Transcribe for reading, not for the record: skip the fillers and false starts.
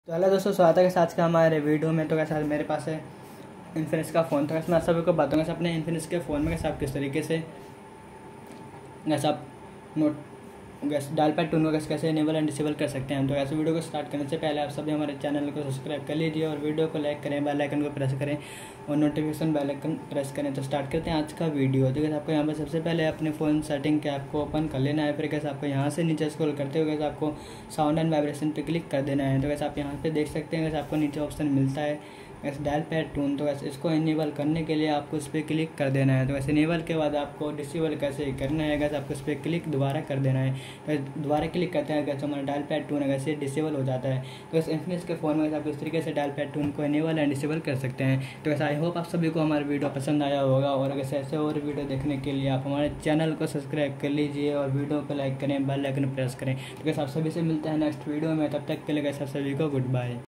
तो हेलो दोस्तों, स्वागत है आज का हमारे वीडियो में। तो कैसे मेरे पास है इन्फिनिक्स का फ़ोन। तो कैसे मैं आप सभी को बताऊंगा अपने इन्फिनिक्स के फ़ोन में कैसे आप किस तरीके से कैसे आप नोट डायल पैड टून को कैसे इनेबल एंड डिसेबल कर सकते हैं। तो ऐसे वीडियो को स्टार्ट करने से पहले आप सभी हमारे चैनल को सब्सक्राइब कर लीजिए और वीडियो को लाइक करें, बेल आइकन को प्रेस करें और नोटिफिकेशन बेल आइकन प्रेस करें। तो स्टार्ट करते हैं आज का वीडियो। तो कैसे आपको यहाँ पर सबसे पहले अपने फ़ोन सेटिंग के ऐप को ओपन कर लेना है। फिर कैसे आपको यहाँ से नीचे स्क्रॉल करते हुए कैसे आपको साउंड एंड वाइब्रेशन पे क्लिक कर देना है। तो कैसे आप यहाँ पे देख सकते हैं कैसे आपको नीचे ऑप्शन मिलता है वैसे डायल पैड टून। तो वैसे इसको इनेबल करने के लिए आपको इस पर क्लिक कर देना है। तो वैसे इनेबल के बाद आपको डिसेबल कैसे करना है, कैसे आपको इस पर क्लिक दोबारा कर देना है। तो दोबारा क्लिक करते हैं कैसे हमारा डायल पैड टून है वैसे डिसेबल हो जाता है। तो वैसे इन्फिनिक्स के फ़ोन में आप इस तरीके से डायल पैड टून को इनेबल एंड डिसेबल कर सकते हैं। तो वैसे आई होप आप सभी को हमारा वीडियो पसंद आया होगा और अगर ऐसे और वीडियो देखने के लिए आप हमारे चैनल को सब्सक्राइब कर लीजिए और वीडियो को लाइक करें, बेल आइकन प्रेस करें। तो कैसे आप सभी से मिलते हैं नेक्स्ट वीडियो में। तब तक के लिए कैसे आप सभी को गुड बाय।